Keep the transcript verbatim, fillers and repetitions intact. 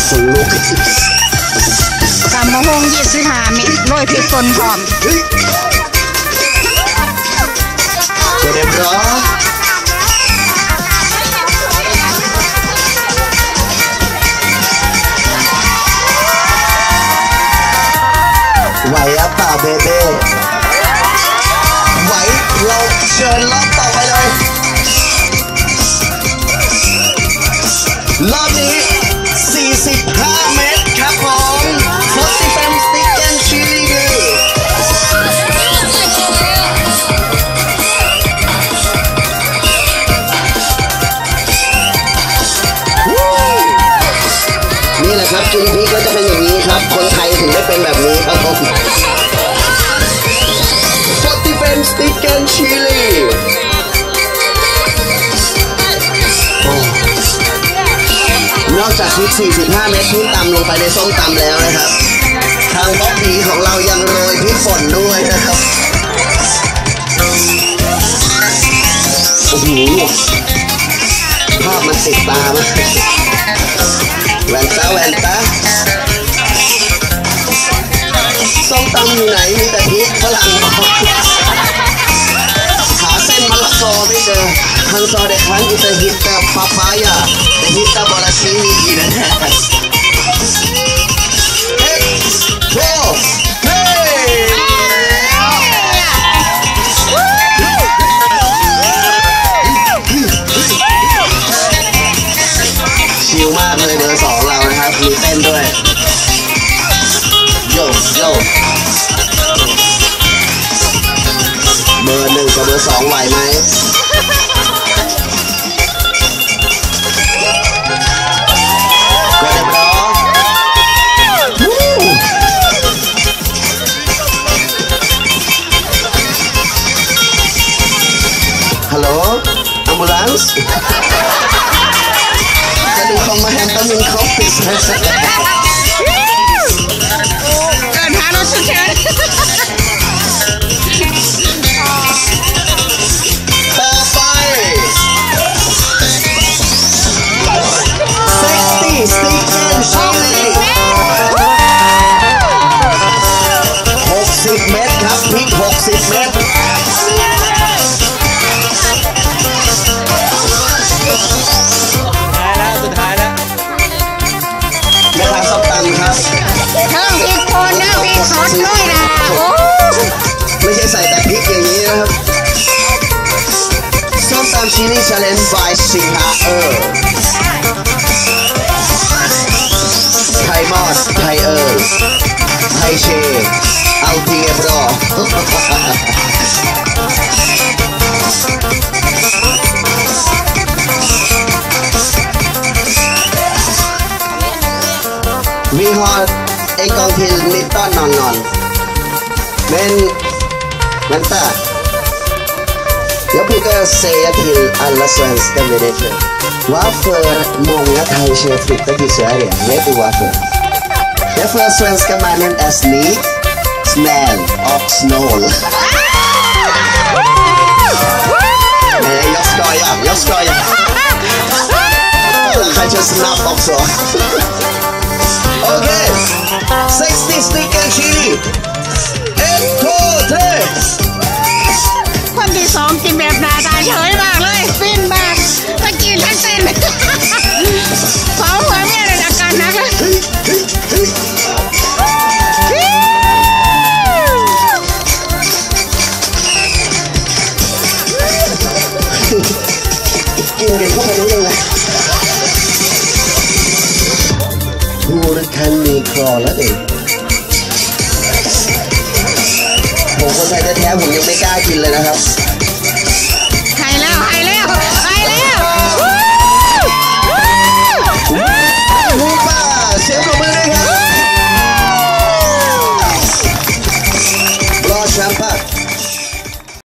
คนลุกตำมะฮงยี่สิบห้าเม็ดโรยพริกป่นหอมเรียบร้อยไหวอ่ะเปล่าเบเบ้ไหวเราเชิญรอบต่อไปเลยรอบนี้สี่สิบห้าเมตรครับผมฟอสติแฟมสติ๊กแอนด์ชิลลี่นี่แหละครับกินพริกก็จะเป็นอย่างนี้ครับคนไทยถึงได้เป็นแบบนี้ครับผมฟอสติแฟมสติ๊กแอนด์ชิลลี่นอกจากพริกสี่สิบห้าเม็ดที่ตำลงไปในส้มตำแล้วนะครับทางบ๊อบบี้ของเรายังโรยพริกป่นด้วยนะครับโอ้โหภาพมันติดตามากแวนตาแวนตาส้มตำอยู่ไหนมีแต่พริกฝรั่งหาเส้นมะละกอไม่เจอฮันซอเดคันอิตาฮิตาปาปายาแต่ฮิตาบอลาชินีนะฮะเฮ้ยโว้เฮ้ยชิลมากเลยเบอร์สองเรานะครับมีเต้นด้วยโยโยเบอร์หนึ่งกับเบอร์สองไหวไหมก็เรียบร้อยฮัลโหลอัมบูลันซ์จะดูคอมมาแฮมต้องมีคอฟฟิศเดินหารถฉุกเฉินต่อไปเซ็กซี่สติ๊กแอนด์ชิลลี่หกสิบเมตรครับพริกหกสิบเมตรสุดท้ายแล้วแม่ค้าส้มตำครับเพิ่มพริกป่นนะพริกสดด้วยนะโอ้ไม่ใช่ใส่แต่พริกอย่างนี้นะครับส้มตำชิลลี่ชาเลนจ์ by สิงหาเออไทยมอสไทยเออไทยเชอัลติเอฟรอVi har en gång till nitton noll noll. Men vänta. Jag brukar säga till alla svenska människor varför många thaiser flyttar till Sverige. Vet du varför? Därför att svenska mannen är snygg, snäll och snål. Nej, jag skojar. Jag skojar. Kanske snabb också. Okej, sextio stycken chili. Ett, två, tre. คนที่สองกินแบบหน้าตาเฉยมากเลยฟินมากทั้งกินทั้งเต้นสองหัวเมียเลยอาการหนักเลยกินกันเข้าไปได้ยังไงพูดคันมีคลอแล้วเองผมคนไทยแท้ๆผมยังไม่กล้ากินเลยนะครับ